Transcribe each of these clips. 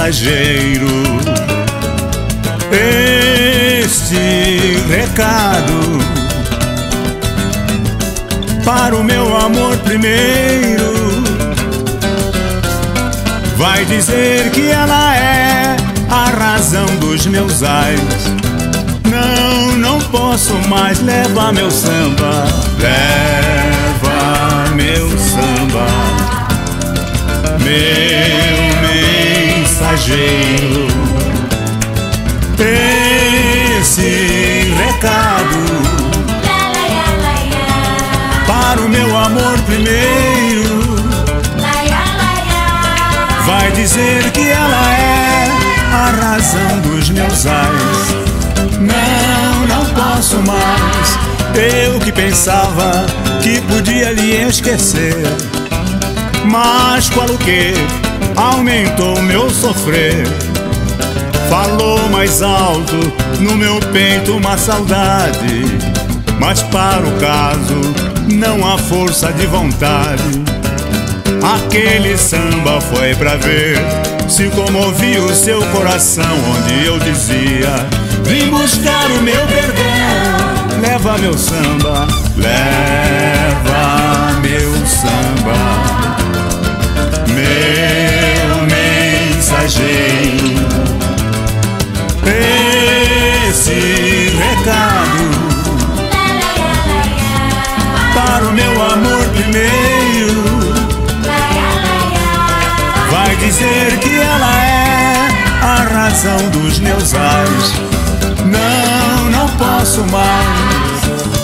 mensageiro. Este recado para o meu amor primeiro. Vai dizer que ela é a razão dos meus ais. Não posso mais levar meu samba. Leva meu samba, meu mensageiro. Esse recado para o meu amor primeiro. Vai dizer que ela é a razão dos meus ais. Não posso mais. Eu que pensava que podia lhe esquecer, mas qual o que aumentou meu sofrer. Falou mais alto no meu peito uma saudade, mas para o caso não há força de vontade. Aquele samba foi pra ver se comovia o seu coração, onde eu dizia: vim buscar o meu perdão. Leva meu samba, leva meu samba, meu mensageiro. Esse recado para o meu amor primeiro. Vai dizer que ela é a razão dos meus ais. Não posso mais.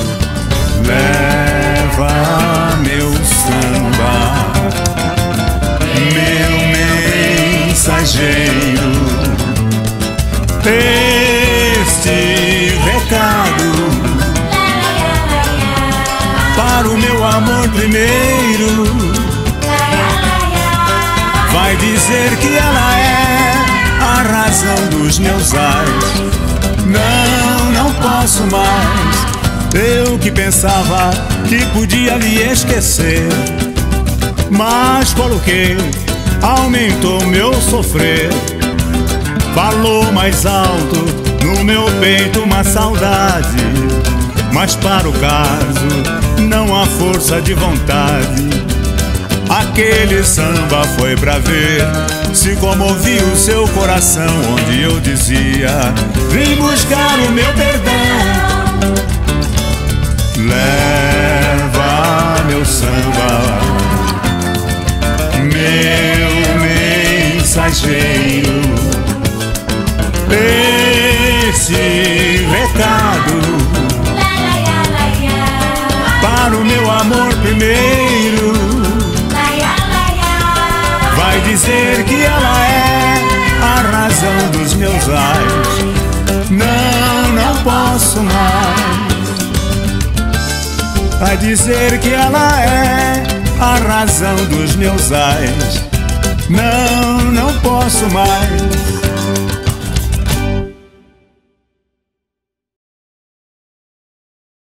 Leva meu samba, meu mensageiro. Este recado para o meu amor primeiro. Vai dizer que ela é a razão dos meus ais. Não posso mais. Eu que pensava que podia lhe esquecer, mas qual o que aumentou meu sofrer. Falou mais alto no meu peito uma saudade, mas para o caso não há força de vontade. Aquele samba foi pra ver se comovia o seu coração, onde eu dizia: vim buscar o meu perdão. Leva meu samba, meu mensageiro. Esse recado para o meu amor primeiro. Vai dizer que ela é a razão dos meus ais. Não posso mais. Vai dizer que ela é a razão dos meus ais. Não posso mais.